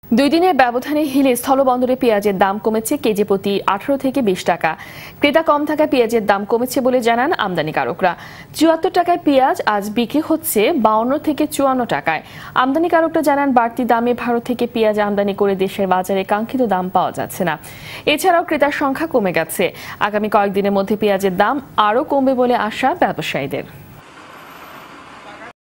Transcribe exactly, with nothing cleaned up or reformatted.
দুই দিনের ব্যবধানে হিলি স্থলবন্দরে পেঁয়াজের দাম কমেছে কেজি প্রতি আঠারো থেকে বিশ টাকা। ক্রেতা কম থাকায় পেঁয়াজের দাম কমেছে বলে জানান আমদানিকারকরা। চুয়াত্তর টাকায় পেঁয়াজ আজ বিক্রি হচ্ছে বাউন্ন থেকে চুয়ান্ন টাকায়। আমদানিকারকরা জানান বাড়তি দামে ভারত থেকে পেঁয়াজ আমদানি করে দেশের বাজারে কাঙ্ক্ষিত দাম পাওয়া যাচ্ছে না। এছাড়াও ক্রেতার সংখ্যা কমে গেছে। আগামী কয়েকদিনের মধ্যে পেঁয়াজের দাম আরও কমবে বলে আশা ব্যবসায়ীদের।